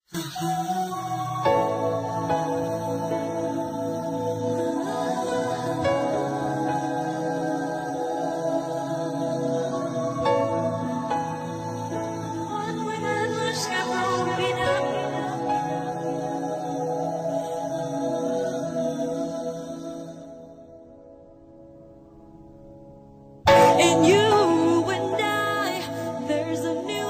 In you and I, there's a new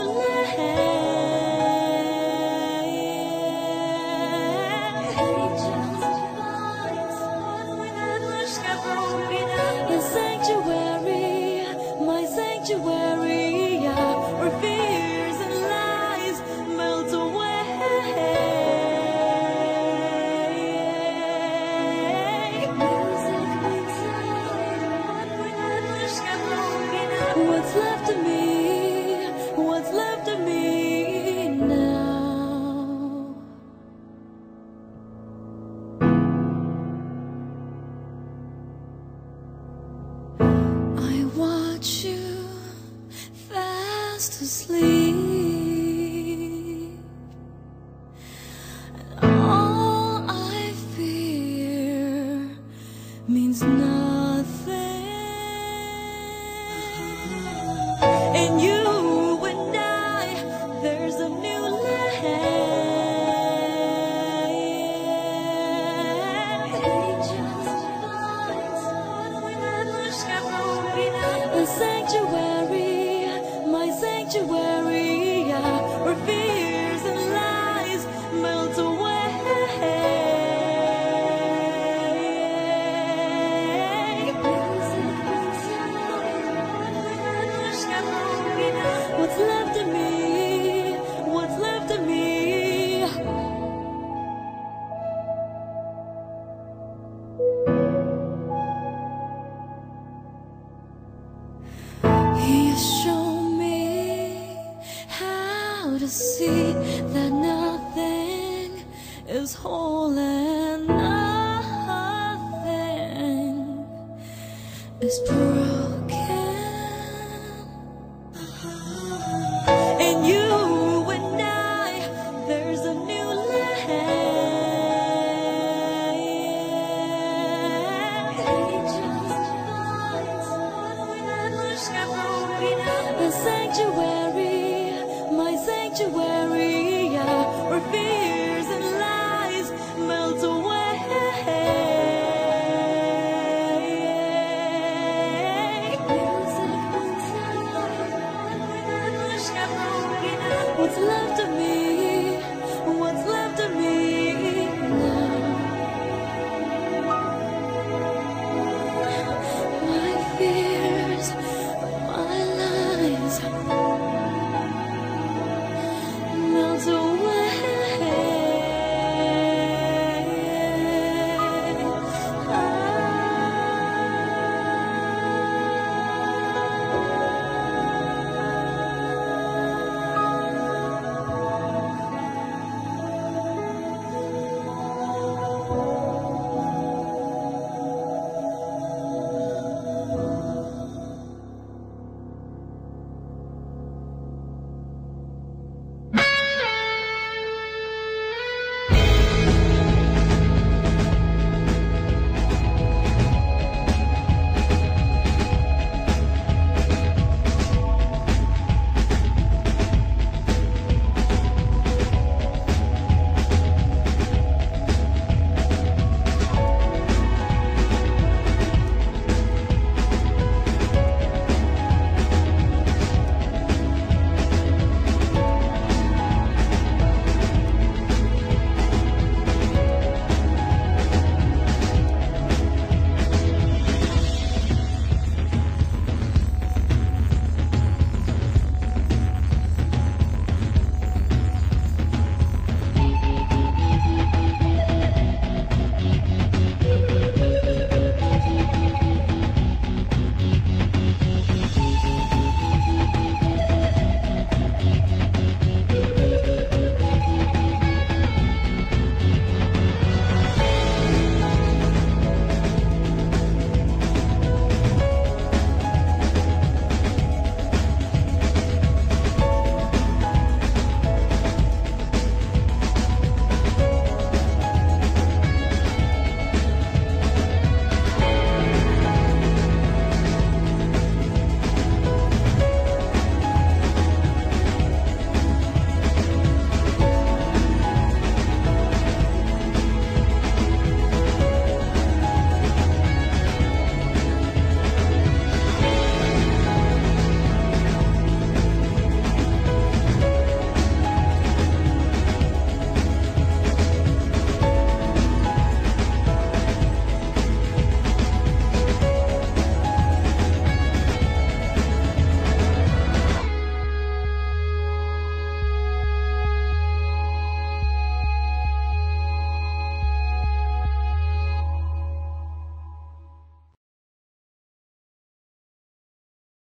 land. Sanctuary, my sanctuary, where fears and lies melt away. What's left of me? What's left of me now? I watch you fast asleep, and all I fear means nothing. In you and I, there's a new land. A sanctuary, my sanctuary, where fears and lies melt away. What's left of me? What's left of me? You show me how to see that nothing is whole and nothing is broken. In you and I, there's a new land. A sanctuary, my sanctuary, where fear